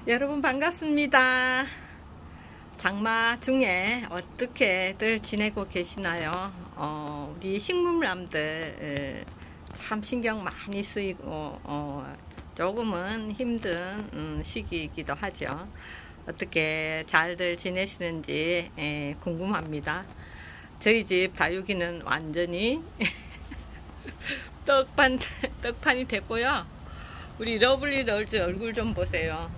여러분 반갑습니다. 장마 중에 어떻게들 지내고 계시나요? 우리 식물남들 참 신경 많이 쓰이고 조금은 힘든 시기이기도 하죠. 어떻게 잘들 지내시는지 궁금합니다. 저희 집 다육이는 완전히 떡판이 됐고요. 우리 러블리 럴즈 얼굴 좀 보세요.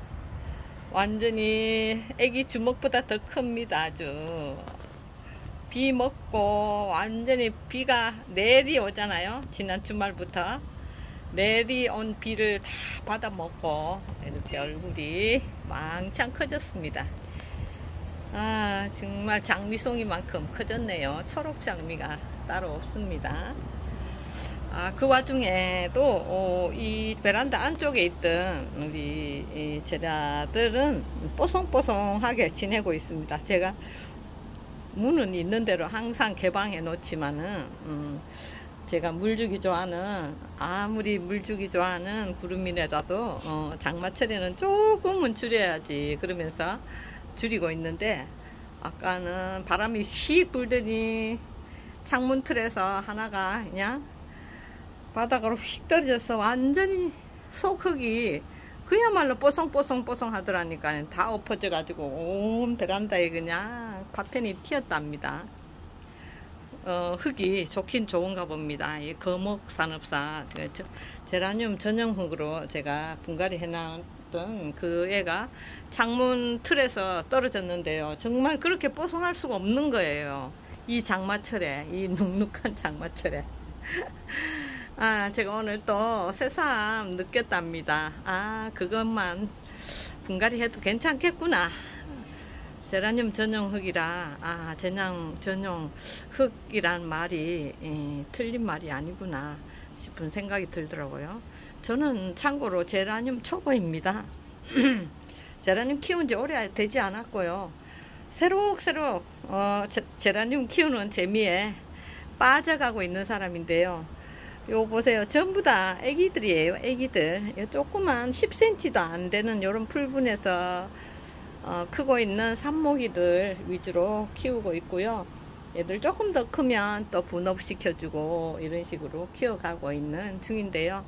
완전히 애기 주먹보다 더 큽니다. 아주 비 먹고 완전히 비가 내리 오잖아요. 지난 주말부터 내리 온 비를 다 받아 먹고 이렇게 얼굴이 왕창 커졌습니다. 아, 정말 장미송이만큼 커졌네요. 초록 장미가 따로 없습니다. 그 와중에도 이 베란다 안쪽에 있던 우리 제자들은 뽀송뽀송하게 지내고 있습니다. 제가 문은 있는 대로 항상 개방해 놓지만은 제가 물주기 좋아하는, 아무리 물주기 좋아하는 구름이라도 장마철에는 조금은 줄여야지 그러면서 줄이고 있는데, 아까는 바람이 휙 불더니 창문 틀에서 하나가 그냥 바닥으로 휙 떨어져서 완전히 속흙이 그야말로 뽀송뽀송 하더라니까 다 엎어져 가지고 온 베란다에 그냥 파편이 튀었답니다. 흙이 좋긴 좋은가 봅니다. 이 거목산업사 제라늄 전용 흙으로 제가 분갈이 해놨던 그 애가 창문 틀에서 떨어졌는데요. 정말 그렇게 뽀송할 수가 없는 거예요. 이 장마철에, 이 눅눅한 장마철에. 제가 오늘 또 새삼 느꼈답니다. 그것만 분갈이 해도 괜찮겠구나. 제라늄 전용 흙이라, 전용 흙이란 말이 틀린 말이 아니구나 싶은 생각이 들더라고요. 저는 참고로 제라늄 초보입니다. 제라늄 키운 지 오래 되지 않았고요. 새록새록 제라늄 키우는 재미에 빠져가고 있는 사람인데요. 요 보세요. 전부 다 애기들이에요. 애기들. 조그만 10cm도 안 되는 요런 풀분에서 크고 있는 삽목이들 위주로 키우고 있고요. 얘들 조금 더 크면 또 분업시켜주고 이런 식으로 키워가고 있는 중인데요.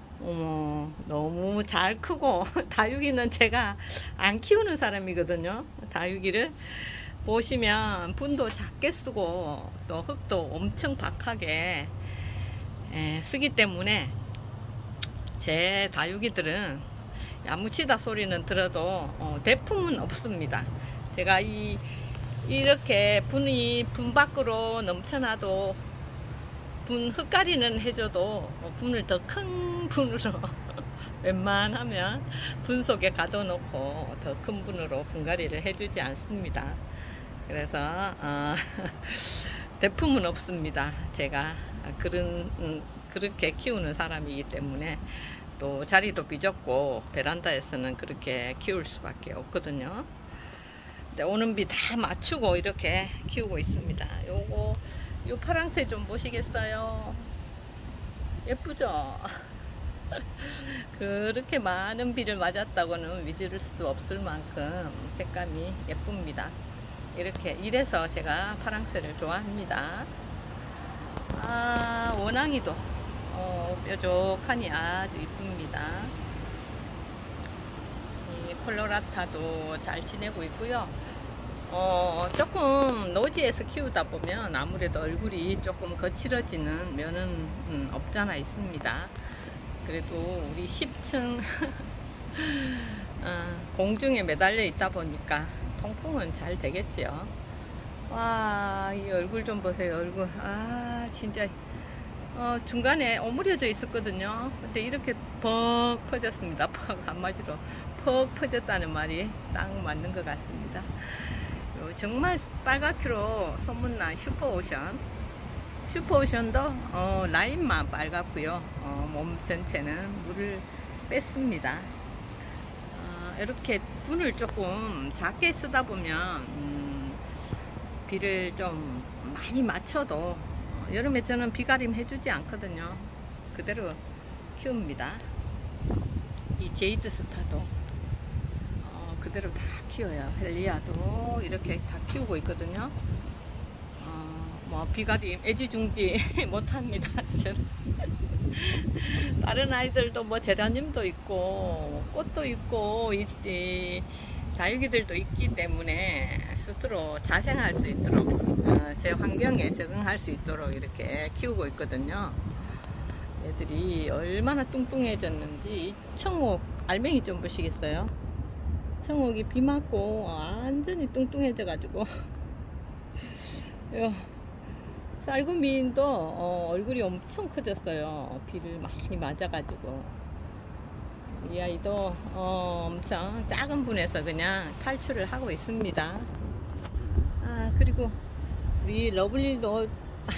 너무 잘 크고 다육이는 제가 안 키우는 사람이거든요. 다육이를 보시면 분도 작게 쓰고 또 흙도 엄청 박하게 쓰기 때문에 제 다육이들은 야무치다 소리는 들어도 대품은 없습니다. 제가 이렇게 분 밖으로 넘쳐나도 흙가리는 해줘도 분을 더 큰 분으로 웬만하면 분 속에 가둬놓고 더 큰 분으로 분갈이를 해주지 않습니다. 그래서 대품은 없습니다. 제가 그렇게 키우는 사람이기 때문에 또 자리도 비좁고 베란다에서는 그렇게 키울 수밖에 없거든요. 근데 오는 비 다 맞추고 이렇게 키우고 있습니다. 요 파랑새 좀 보시겠어요? 예쁘죠? 그렇게 많은 비를 맞았다고는 믿을 수도 없을 만큼 색감이 예쁩니다. 이래서 제가 파랑새를 좋아합니다. 원앙이도 뾰족하니 아주 이쁩니다. 이 콜로라타도 잘 지내고 있고요. 조금 노지에서 키우다 보면 아무래도 얼굴이 조금 거칠어지는 면은 없잖아 있습니다. 그래도 우리 10층 공중에 매달려 있다 보니까 통풍은 잘 되겠지요. 와, 이 얼굴 좀 보세요. 얼굴 진짜 중간에 오므려져 있었거든요. 근데 이렇게 퍽 퍼졌습니다. 퍽, 한마디로 퍽 퍼졌다는 말이 딱 맞는 것 같습니다. 정말 빨갛기로 소문난 슈퍼오션도 라인만 빨갛고요. 몸 전체는 물을 뺐습니다. 이렇게 분을 조금 작게 쓰다 보면 비를 좀 많이 맞춰도 여름에 저는 비가림 해주지 않거든요. 그대로 키웁니다. 이 제이드 스타도 그대로 다 키워요. 헬리아도 이렇게 다 키우고 있거든요. 뭐 비가림 애지중지 못합니다. 저는. 다른 아이들도 뭐 제라늄도 있고 꽃도 있고 이 다육이들도 있기 때문에 스스로 자생할 수 있도록 제 환경에 적응할 수 있도록 이렇게 키우고 있거든요. 애들이 얼마나 뚱뚱해졌는지. 이 청옥 알맹이 좀 보시겠어요? 청옥이 비 맞고 완전히 뚱뚱해져 가지고 쌀구미인도 얼굴이 엄청 커졌어요. 비를 많이 맞아가지고. 이 아이도 엄청 작은 분에서 그냥 탈출을 하고 있습니다. 그리고 우리 러블리 로즈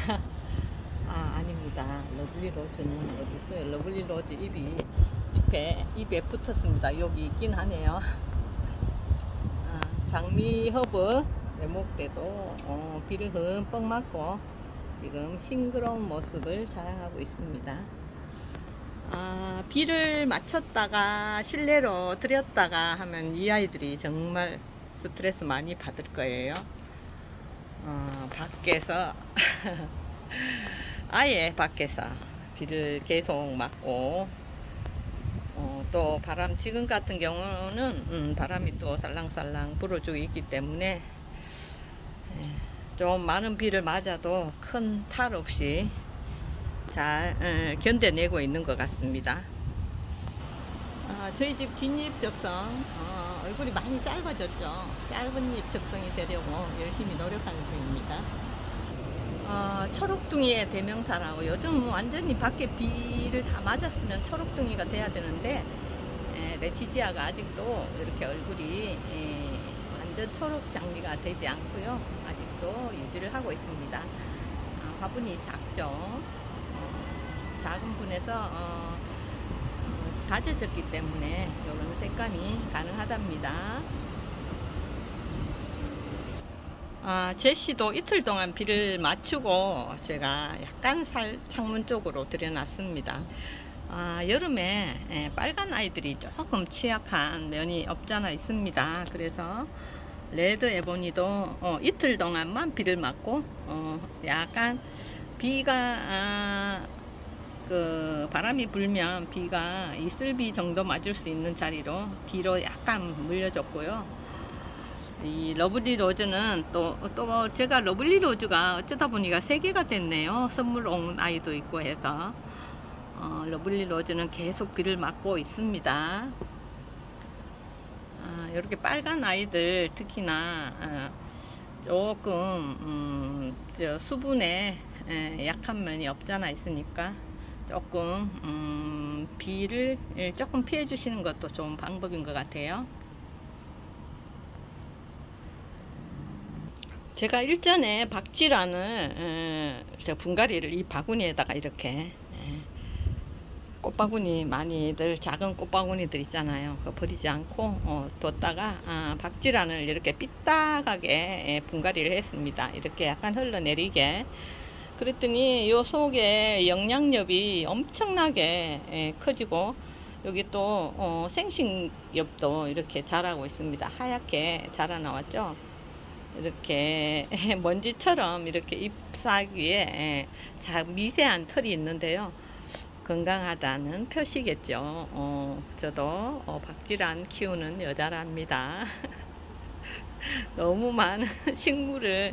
아닙니다. 러블리 로즈는 어디 있어요? 러블리 로즈 입에 붙었습니다. 여기 있긴 하네요. 장미 허브 내목대도 비를 흠뻑 맞고 지금 싱그러운 모습을 자랑하고 있습니다. 비를 맞췄다가 실내로 들였다가 하면 이 아이들이 정말 스트레스 많이 받을 거예요. 밖에서 아예 밖에서 비를 계속 맞고 또 바람, 지금 같은 경우는 바람이 또 살랑살랑 불어주고 있기 때문에 좀 많은 비를 맞아도 큰 탈 없이 잘 견뎌내고 있는 것 같습니다. 저희 집 뒷잎 적성 얼굴이 많이 짧아졌죠. 짧은 잎 적성이 되려고 열심히 노력하는 중입니다. 초록둥이의 대명사라고, 요즘 완전히 밖에 비를 다 맞았으면 초록둥이가 돼야 되는데 레티지아가 아직도 이렇게 얼굴이 완전 초록 장미가 되지 않고요. 아직도 유지를 하고 있습니다. 화분이 작죠. 작은 분에서 다져졌기 때문에 이런 색감이 가능하답니다. 제시도 이틀 동안 비를 맞추고 제가 약간 창문 쪽으로 들여놨습니다. 여름에 빨간 아이들이 조금 취약한 면이 없잖아 있습니다. 그래서 레드 에보니도 이틀 동안만 비를 맞고 약간 비가 바람이 불면 비가 이슬비 정도 맞을 수 있는 자리로 뒤로 약간 물려줬고요. 이 러블리 로즈는 또 제가 러블리 로즈가 어쩌다 보니까 3개가 됐네요. 선물 온 아이도 있고 해서 러블리 로즈는 계속 비를 맞고 있습니다. 이렇게 빨간 아이들 특히나 조금 수분에 약한 면이 없잖아 있으니까 조금 비를 조금 피해 주시는 것도 좋은 방법인 것 같아요. 제가 일전에 박쥐란을 분갈이를 이 바구니에다가 이렇게 꽃바구니 많이들 작은 꽃바구니들 있잖아요. 그거 버리지 않고 뒀다가 박쥐란을 이렇게 삐딱하게 분갈이를 했습니다. 이렇게 약간 흘러내리게. 그랬더니 요 속에 영양엽이 엄청나게 커지고 여기 또 생식엽도 이렇게 자라고 있습니다. 하얗게 자라 나왔죠. 이렇게 먼지처럼 이렇게 잎사귀에 미세한 털이 있는데요. 건강하다는 표시겠죠. 저도 박쥐란 키우는 여자랍니다. 너무 많은 식물을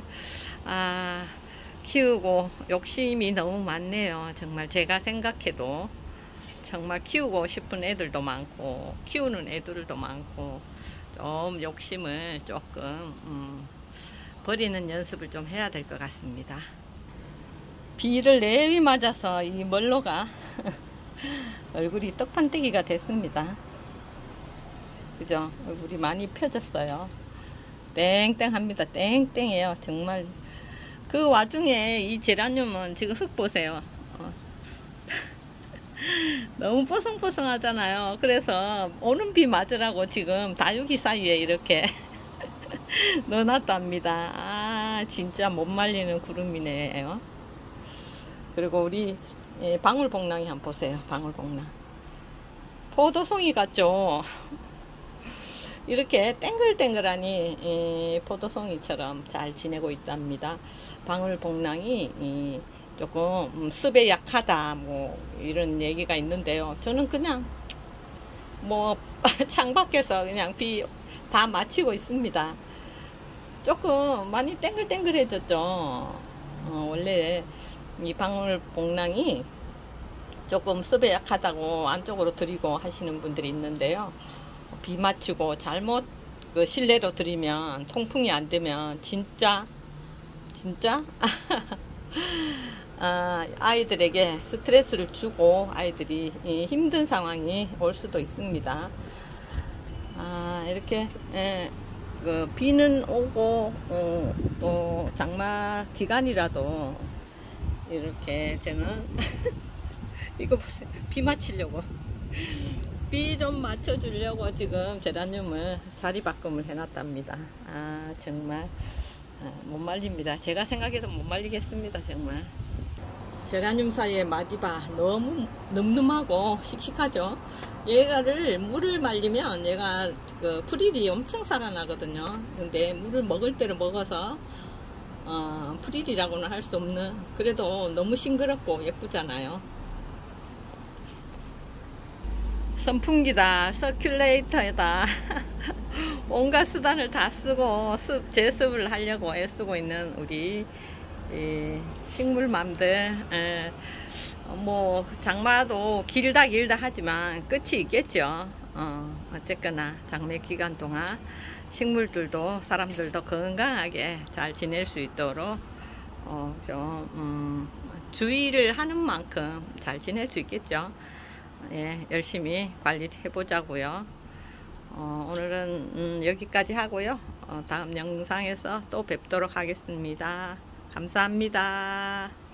키우고 욕심이 너무 많네요. 정말 제가 생각해도 정말 키우고 싶은 애들도 많고 키우는 애들도 많고 좀 욕심을 조금 버리는 연습을 좀 해야 될 것 같습니다. 비를 내리 맞아서 이 멀로가 얼굴이 떡판대기가 됐습니다. 그죠? 얼굴이 많이 펴졌어요. 땡땡합니다. 땡땡해요. 정말. 그 와중에 이 제라늄은 지금 흙 보세요. 너무 뽀송뽀송하잖아요. 그래서 오는 비 맞으라고 지금 다육이 사이에 이렇게 넣어놨답니다. 진짜 못 말리는 구름이네요. 그리고 우리 방울복랑이 한번 보세요. 방울복랑 포도송이 같죠. 이렇게 땡글땡글하니 포도송이처럼 잘 지내고 있답니다. 방울복랑이 조금 습에 약하다 뭐 이런 얘기가 있는데요. 저는 그냥 뭐 창밖에서 그냥 비 다 마치고 있습니다. 조금 많이 땡글땡글해졌죠. 원래 이 방울복랑이 조금 습에 약하다고 안쪽으로 들이고 하시는 분들이 있는데요. 비 맞추고 잘못 그 실내로 들이면 통풍이 안 되면 진짜 아이들에게 스트레스를 주고 아이들이 힘든 상황이 올 수도 있습니다. 이렇게 그 비는 오고 또 장마 기간이라도 이렇게 저는 이거 보세요. 비 맞추려고 비 좀 맞춰주려고 지금 제라늄을 자리 바꿈을 해놨답니다. 정말 못 말립니다. 제가 생각해도 못 말리겠습니다. 정말 제라늄 사이에 마디바 너무 늠름하고 씩씩하죠. 얘가를 물을 말리면 얘가 그 프릴이 엄청 살아나거든요. 근데 물을 먹을 대로 먹어서 프릴이라고는 할 수 없는, 그래도 너무 싱그럽고 예쁘잖아요. 선풍기다, 서큘레이터다. 온갖 수단을 다 쓰고 제습을 하려고 애쓰고 있는 우리 식물맘들. 뭐 장마도 길다 하지만 끝이 있겠죠. 어쨌거나 장마 기간 동안 식물들도 사람들도 건강하게 잘 지낼 수 있도록 좀 주의를 하는 만큼 잘 지낼 수 있겠죠. 예, 열심히 관리해 보자고요. 오늘은 여기까지 하고요. 다음 영상에서 또 뵙도록 하겠습니다. 감사합니다.